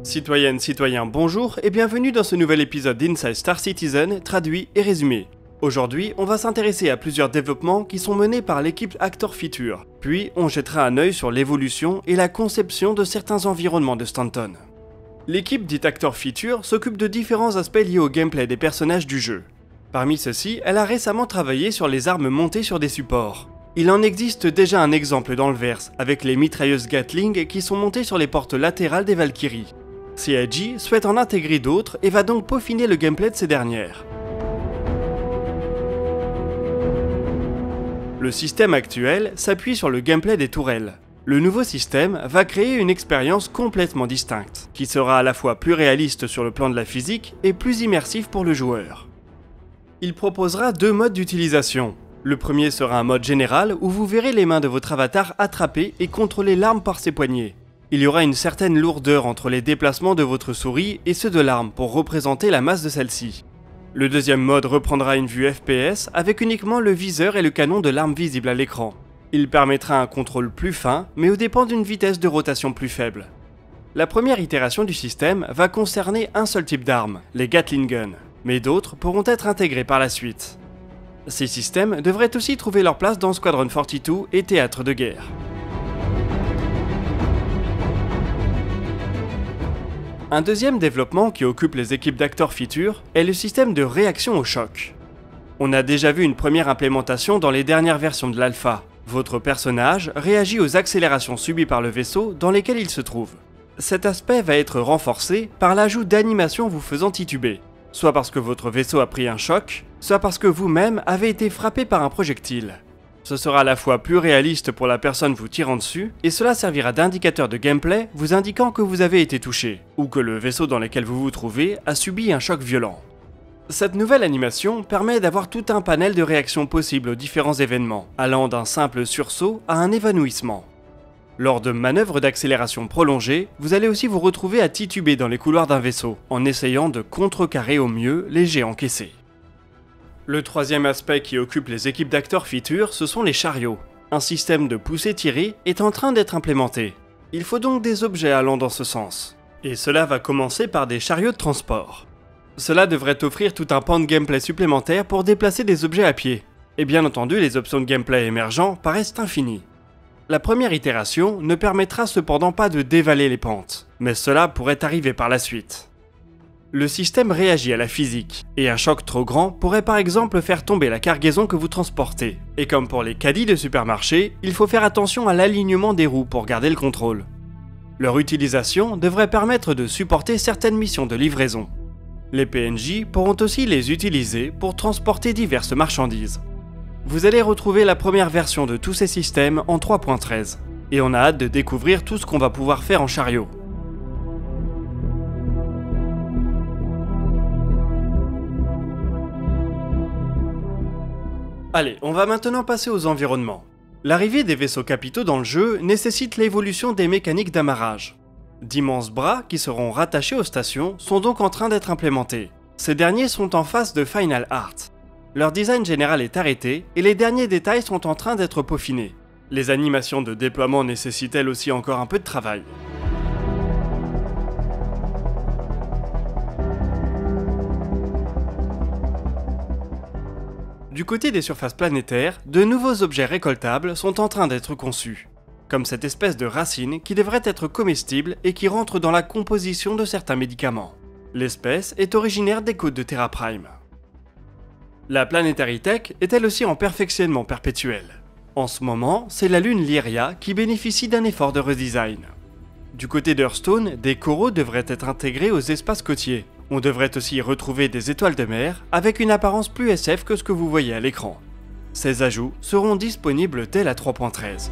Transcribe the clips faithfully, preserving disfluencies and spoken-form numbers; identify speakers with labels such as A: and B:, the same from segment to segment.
A: Citoyennes, citoyens, bonjour et bienvenue dans ce nouvel épisode d'Inside Star Citizen, traduit et résumé. Aujourd'hui, on va s'intéresser à plusieurs développements qui sont menés par l'équipe Actor Feature, puis on jettera un œil sur l'évolution et la conception de certains environnements de Stanton. L'équipe dite Actor Feature s'occupe de différents aspects liés au gameplay des personnages du jeu. Parmi ceux-ci, elle a récemment travaillé sur les armes montées sur des supports. Il en existe déjà un exemple dans le verse, avec les mitrailleuses Gatling qui sont montées sur les portes latérales des Valkyries. C I G souhaite en intégrer d'autres et va donc peaufiner le gameplay de ces dernières. Le système actuel s'appuie sur le gameplay des tourelles. Le nouveau système va créer une expérience complètement distincte, qui sera à la fois plus réaliste sur le plan de la physique et plus immersif pour le joueur. Il proposera deux modes d'utilisation. Le premier sera un mode général où vous verrez les mains de votre avatar attraper et contrôler l'arme par ses poignets. Il y aura une certaine lourdeur entre les déplacements de votre souris et ceux de l'arme pour représenter la masse de celle-ci. Le deuxième mode reprendra une vue F P S avec uniquement le viseur et le canon de l'arme visible à l'écran. Il permettra un contrôle plus fin, mais aux dépens d'une vitesse de rotation plus faible. La première itération du système va concerner un seul type d'arme, les Gatling Gun, mais d'autres pourront être intégrés par la suite. Ces systèmes devraient aussi trouver leur place dans Squadron quarante-deux et Théâtre de guerre. Un deuxième développement qui occupe les équipes d'Actor Feature est le système de réaction au choc. On a déjà vu une première implémentation dans les dernières versions de l'alpha. Votre personnage réagit aux accélérations subies par le vaisseau dans lesquelles il se trouve. Cet aspect va être renforcé par l'ajout d'animations vous faisant tituber, soit parce que votre vaisseau a pris un choc, soit parce que vous-même avez été frappé par un projectile. Ce sera à la fois plus réaliste pour la personne vous tirant dessus, et cela servira d'indicateur de gameplay vous indiquant que vous avez été touché, ou que le vaisseau dans lequel vous vous trouvez a subi un choc violent. Cette nouvelle animation permet d'avoir tout un panel de réactions possibles aux différents événements, allant d'un simple sursaut à un évanouissement. Lors de manœuvres d'accélération prolongées, vous allez aussi vous retrouver à tituber dans les couloirs d'un vaisseau, en essayant de contrecarrer au mieux les jets encaissés. Le troisième aspect qui occupe les équipes d'Actor Feature, ce sont les chariots. Un système de poussée-tirée est en train d'être implémenté. Il faut donc des objets allant dans ce sens. Et cela va commencer par des chariots de transport. Cela devrait offrir tout un pan de gameplay supplémentaire pour déplacer des objets à pied. Et bien entendu, les options de gameplay émergents paraissent infinies. La première itération ne permettra cependant pas de dévaler les pentes, mais cela pourrait arriver par la suite. Le système réagit à la physique, et un choc trop grand pourrait par exemple faire tomber la cargaison que vous transportez. Et comme pour les caddies de supermarché, il faut faire attention à l'alignement des roues pour garder le contrôle. Leur utilisation devrait permettre de supporter certaines missions de livraison. Les P N J pourront aussi les utiliser pour transporter diverses marchandises. Vous allez retrouver la première version de tous ces systèmes en trois point treize, et on a hâte de découvrir tout ce qu'on va pouvoir faire en chariot. Allez, on va maintenant passer aux environnements. L'arrivée des vaisseaux capitaux dans le jeu nécessite l'évolution des mécaniques d'amarrage. D'immenses bras qui seront rattachés aux stations sont donc en train d'être implémentés. Ces derniers sont en phase de Final Art. Leur design général est arrêté et les derniers détails sont en train d'être peaufinés. Les animations de déploiement nécessitent elles aussi encore un peu de travail. Du côté des surfaces planétaires, de nouveaux objets récoltables sont en train d'être conçus, comme cette espèce de racine qui devrait être comestible et qui rentre dans la composition de certains médicaments. L'espèce est originaire des côtes de Terra Prime. La Planetary Tech est elle aussi en perfectionnement perpétuel. En ce moment, c'est la lune Lyria qui bénéficie d'un effort de redesign. Du côté d'Hearthstone, des coraux devraient être intégrés aux espaces côtiers. On devrait aussi y retrouver des étoiles de mer avec une apparence plus S F que ce que vous voyez à l'écran. Ces ajouts seront disponibles dès la trois point treize.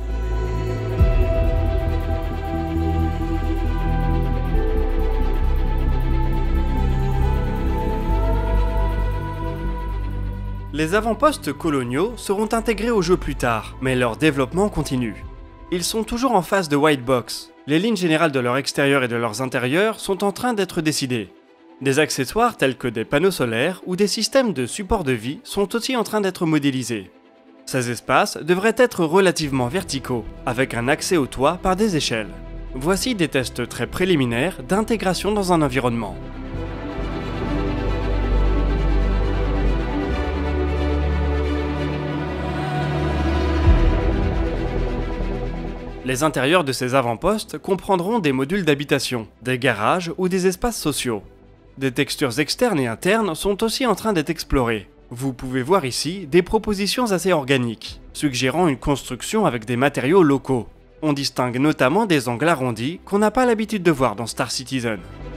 A: Les avant-postes coloniaux seront intégrés au jeu plus tard, mais leur développement continue. Ils sont toujours en phase de white box. Les lignes générales de leur extérieur et de leurs intérieurs sont en train d'être décidées. Des accessoires tels que des panneaux solaires ou des systèmes de support de vie sont aussi en train d'être modélisés. Ces espaces devraient être relativement verticaux, avec un accès au toit par des échelles. Voici des tests très préliminaires d'intégration dans un environnement. Les intérieurs de ces avant-postes comprendront des modules d'habitation, des garages ou des espaces sociaux. Des textures externes et internes sont aussi en train d'être explorées. Vous pouvez voir ici des propositions assez organiques, suggérant une construction avec des matériaux locaux. On distingue notamment des angles arrondis qu'on n'a pas l'habitude de voir dans Star Citizen.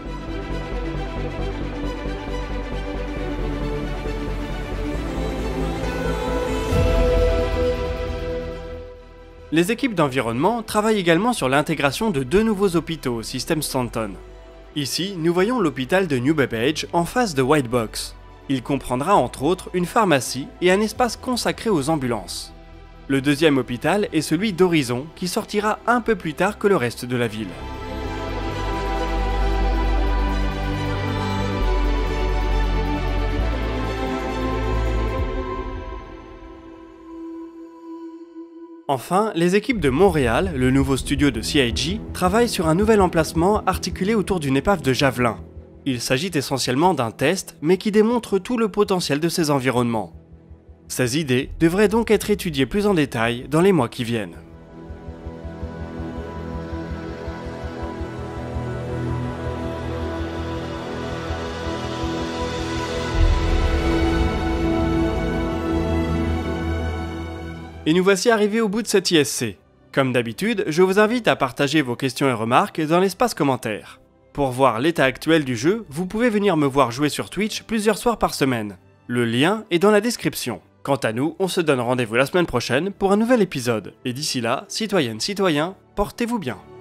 A: Les équipes d'environnement travaillent également sur l'intégration de deux nouveaux hôpitaux au système Stanton. Ici, nous voyons l'hôpital de New Babbage en face de White Box. Il comprendra entre autres une pharmacie et un espace consacré aux ambulances. Le deuxième hôpital est celui d'Horizon qui sortira un peu plus tard que le reste de la ville. Enfin, les équipes de Montréal, le nouveau studio de C I G, travaillent sur un nouvel emplacement articulé autour d'une épave de javelin. Il s'agit essentiellement d'un test, mais qui démontre tout le potentiel de ces environnements. Ces idées devraient donc être étudiées plus en détail dans les mois qui viennent. Et nous voici arrivés au bout de cette I S C. Comme d'habitude, je vous invite à partager vos questions et remarques dans l'espace commentaire. Pour voir l'état actuel du jeu, vous pouvez venir me voir jouer sur Twitch plusieurs soirs par semaine. Le lien est dans la description. Quant à nous, on se donne rendez-vous la semaine prochaine pour un nouvel épisode. Et d'ici là, citoyennes, citoyens, portez-vous bien.